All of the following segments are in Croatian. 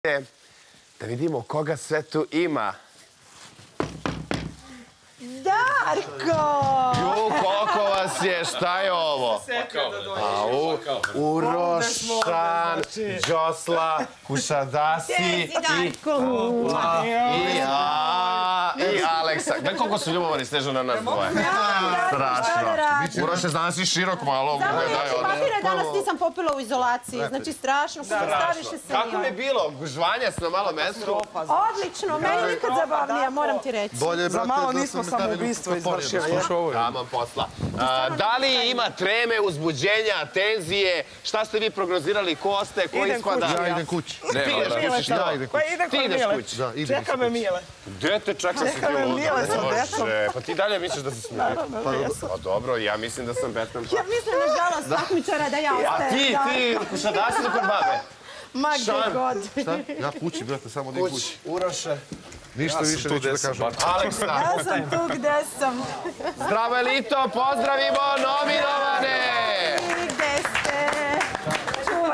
Da vidimo koga sve tu ima. Darko! Koliko vas je, šta je ovo? Urošan, Đosla, Kušadasi i Aleksa. Gledaj koliko su ljubavani Snežana nas dvoje. Strašno. Uroše, danas si širok malo. Papire danas nisam popila u izolaciji, znači strašno. Staviš se Kako mi je bilo? Gužvanja na malo mestu? Odlično, meni nikad zabavnija, moram ti reći. Za malo nismo samoubistvo izvršili. Taman posla. Da li ima treme, uzbuđenja, tenzije? Šta ste vi prognozirali? Ko ostaje, ko ispada? Ja idem kući. Ti ideš kući. Čeka me Mile. Gde te čeka si ti luda? Mile sa decom. Pa ti dalje misliš da si smije? Pa dobro, ja mislim da sam Batman. Ja mislim, nažalost, takmičara da ja A ostajem. ti, Kušadasi kod babe? Ma gdje god. Ja kući, brate, samo di kući. Uroše. Ništa više neću da kažem. Aleksa. Ja sam tu gde sam. Zdravo elito, pozdravimo nominovane! Gde ste? Čuvaj.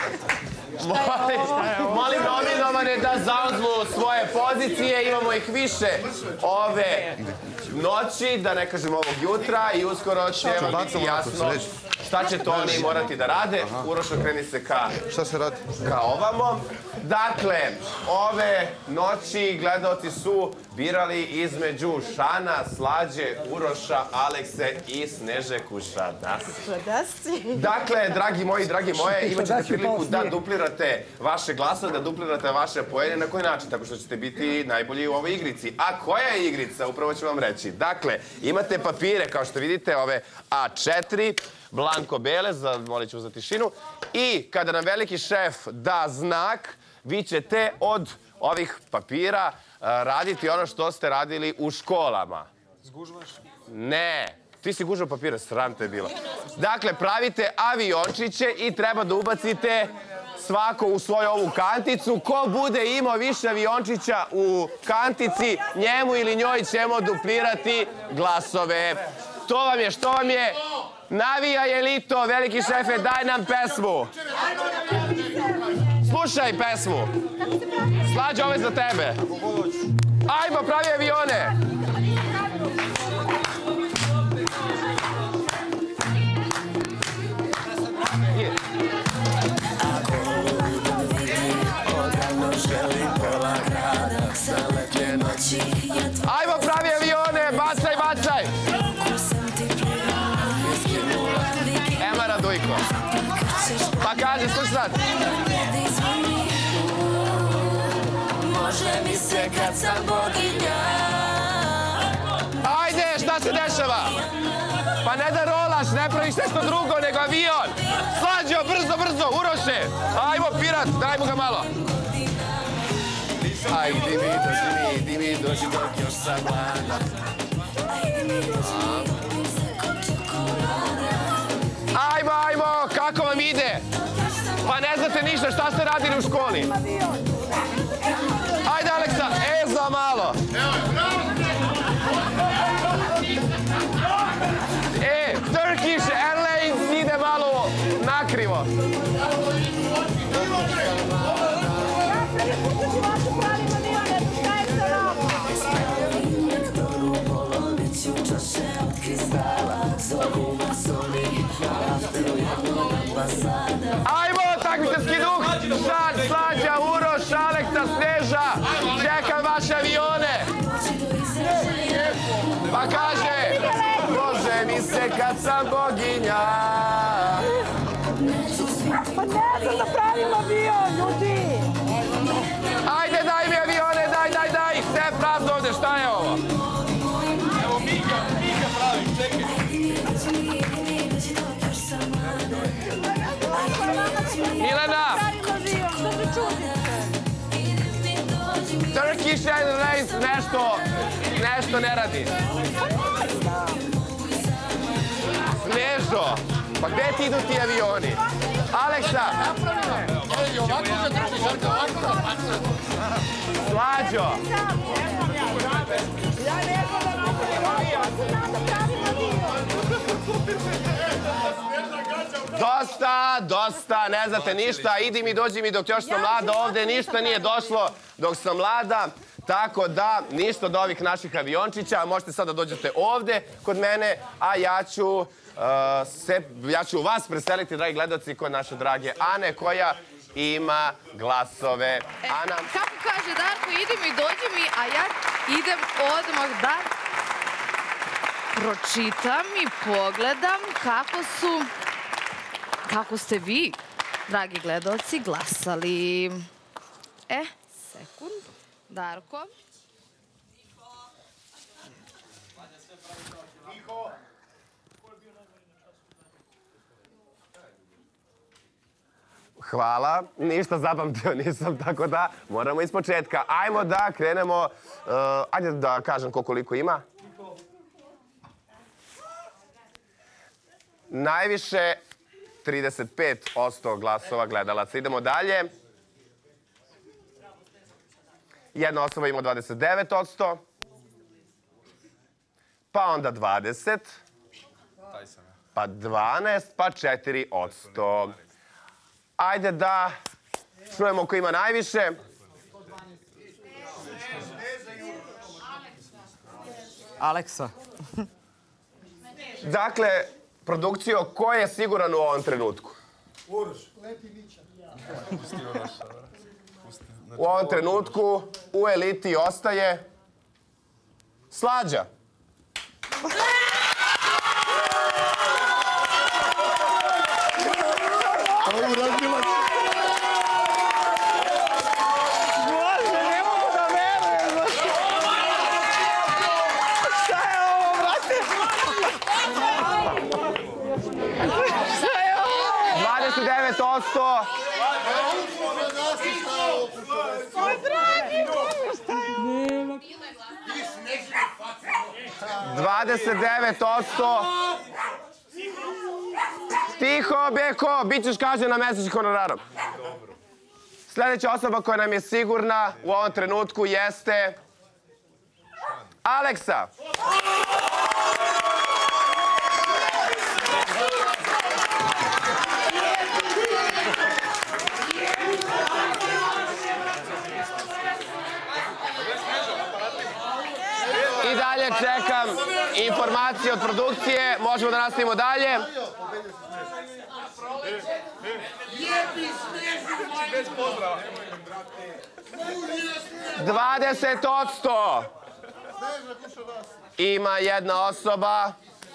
Molim nominovane da zauzmu svoje pozicije, imamo ih više ove noći, da ne kažem ovog jutra i uskoro će vam biti jasno šta će to oni morati da rade. Uroš, okreni se ka... Šta se radi? Ka ovamo. Dakle, ove noći gledaoci su birali između Šana, Slađe, Uroša, Alekse i Sneže Kušadasi. Dakle, dragi moji, dragi moje, imat ćete priliku da duplirate vaše glasove, da duplirate vaše poene. Na koji način? Tako što ćete biti najbolji u ovoj igrici. A koja je igrica? Upravo ću vam reći. Dakle, imate papire, kao što vidite, ove A4, blanko bele, molit ću za tišinu. I kada nam veliki šef da znak, vi ćete od ovih papira raditi ono što ste radili u školama. Zgužvaš? Ne. Ti si gužao papire, sram te je bilo. Dakle, pravite aviončiće i treba da ubacite svako u svoju ovu kanticu. Ko bude imao više aviončića u kantici, njemu ili njoj ćemo duplirati glasove. To vam je, što vam je? Navijaj elito, veliki šefe, daj nam pesmu. Slušaj pesmu. Slađe, ovo je za tebe. Ajmo, pravi avione. Ajmo, pravi avione, bacaj, bacaj. Ema Radujko. Pa kaži, slušaj sad. Može mi se kad sam boginja. Ajde, šta se dešava? Pa ne da rolaš, ne praviš nešto drugo nego avion. Slađo, brzo, brzo, Uroše. Ajmo, pirat, dajmo ga malo. Ajde mi dođi dok još sam mlada. Ajmo, ajmo, kako vam ide? Pa ne znate ništa, šta ste radili u školi? Ajde, Aleksa, za malo. Turkish Airlines ide malo nakrivo. Ajmo, takmičarski duh, Šan, Slađa, Uroš, Aleksa, Sneža, čekam vaše avione. Pa kaže, može mi se kad sam boginja. Pa ne znam da pravim avion, ljudi. Ajde, daj mi avione, daj, sve prazno ovde, šta je ovo? Evo Mika pravi, čekaj. Milena! Turkish Airlines nešto ne radi. Snežo, pa gde ti idu ti avioni? Aleksa! Slađo! Ja neko da napravimo dio. Dosta, ne znate ništa. Idi mi, dođi mi dok još sam mlada. Ovde ništa nije došlo dok sam mlada. Tako da, ništa od ovih naših aviončića. Možete sad da dođete ovde kod mene, a ja ću vas preseliti, dragi gledalci, kod naše drage Ane, koja ima glasove. Ana? Kako kaže Darko, idi mi, dođi mi, a ja idem odmah da pročitam i pogledam kako ste vi, dragi gledalci, glasali. Sekund. Darko. Hvala. Ništa zapamtio nisam, tako da moramo iz početka. Ajmo da krenemo. Ajde da kažem koliko ima. Najviše 35% glasova gledalaca. Idemo dalje. Jedna osoba ima 29%. Pa onda 20%. Pa 12%, pa 4%. Ajde da čujemo ko ima najviše. Aleksa. Dakle, produkcijo, ko je siguran u ovom trenutku? Uroš. Lepi Mića. U ovom trenutku u eliti ostaje Slađa. Bože, ne mogu da verujem. Šta je ovo, brate? Šta je ovo? 29%. Moj dragi, šta je ovo? 29%. Tiho, Beko, bit ćeš kažnjen na mesečnim honorarom. Sljedeća osoba koja nam je sigurna u ovom trenutku jeste Aleksa. I dalje čekam informacije od produkcije. Možemo da nastavimo dalje. 20%. Ima jedna osoba.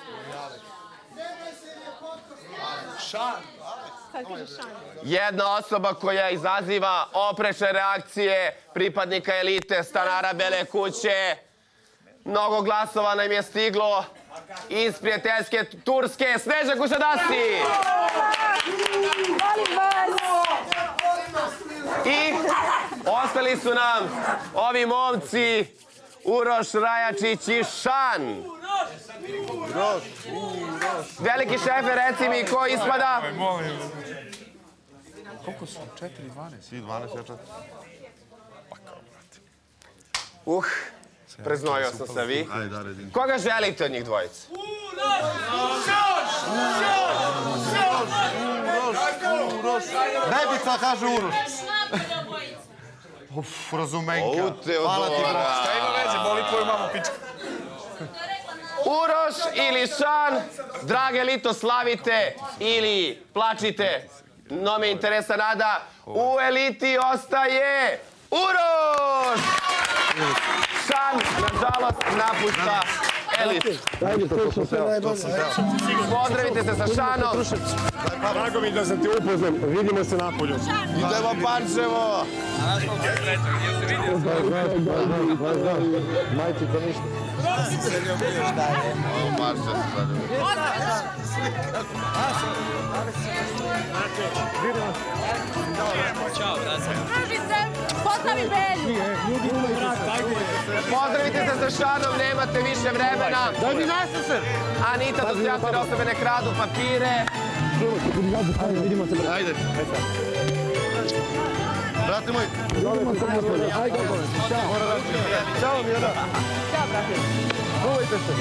Jedna osoba koja izaziva oprečne reakcije pripadnika elite, stanara Bele kuće. Mnogo glasova nam je stiglo iz prijateljske Turske. Sneža Kušadasi! I ostali su nam ovi momci Uroš, Rajačić i Šan. Veliki šefe, reci mi ko ispada? Koliko su? 4, 12? I 12, ja 4. Pa kao, brate. Preznojio sam se vi. Koga želite od njih dvojice? Uroš! Najbica kaže Uroš. Razumenka. Hvala ti, brate. Šta ima veze? Boli tvoju mamu, pička. Uroš ili Šan, drage lito, slavite ili plačite. No me interesa nada. U eliti ostaje Uroš! Šan, nažalost, napušta elitu. Pozdravite se sa Šanom. Drago mi da sam ti upoznam. Vidimo se napolju. Idemo Pančevo. Majčica ništa. Pozdravi Belju! Pozdravite se sa Šanom, nemate više vremena. Daj mi nasused! Anita, dostojanstvene osobe ne kradu papire. Vidimo se. Ajde. Brate moj. Ćao, Mijana. Ćao, brate. Čuvajte se.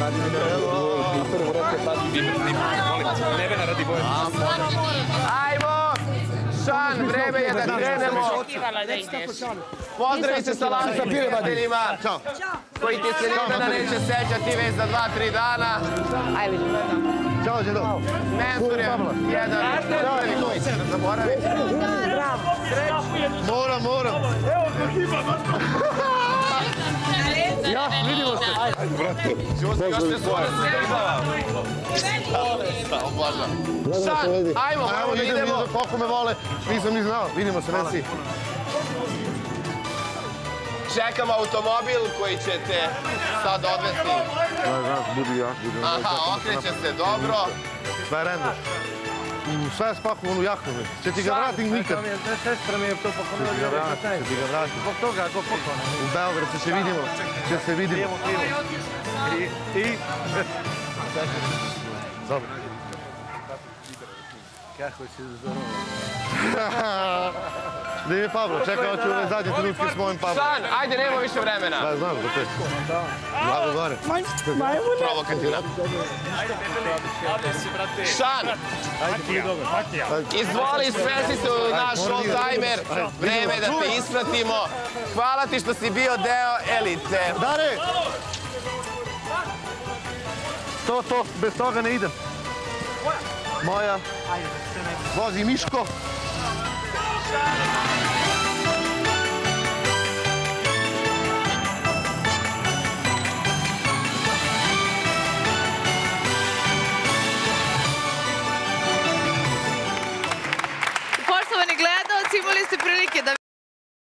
Ajmo! Šan, vreme je da krenemo. Pozdravi se sa lanca prijateljima. Ćao. Koji ti se nikada neće sećati već za 2-3 dana. Ajde. Ćao, Đedo. Mensur je jedan prvi koji će da zaboravi. Moram. Ja, vidimo se. Čusti, još se svoje snimala. Šan, ajmo, moramo da idemo. Koliko me vole, nisam ni znao. Vidimo se, Messi. Čekam automobil koji će te sad odvesti. Budi jak, budi jak. Aha, okreće se dobro. Daj rende. Sve je spakovano u jakove. Će ti ga vratim nikad. Sestra mi je to poklonila. Će ti ga vratim. Zbog toga go poklona. U Beograd se vidimo. Će se vidimo. I? Dobro. Kako si zdorovo? Gdje je Pablo? Čekao ću ove zadnje trenutke s mojim Pablom. Šan, ajde, nema više vremena. Da, znam, do te. Glavo gore. Provokativna. Šan, izvoli, svesi se u naš oldtimer. Vreme je da te ispratimo. Hvala ti što si bio deo elite. Dare! To, bez toga ne idem. Moja. Vozi Miško.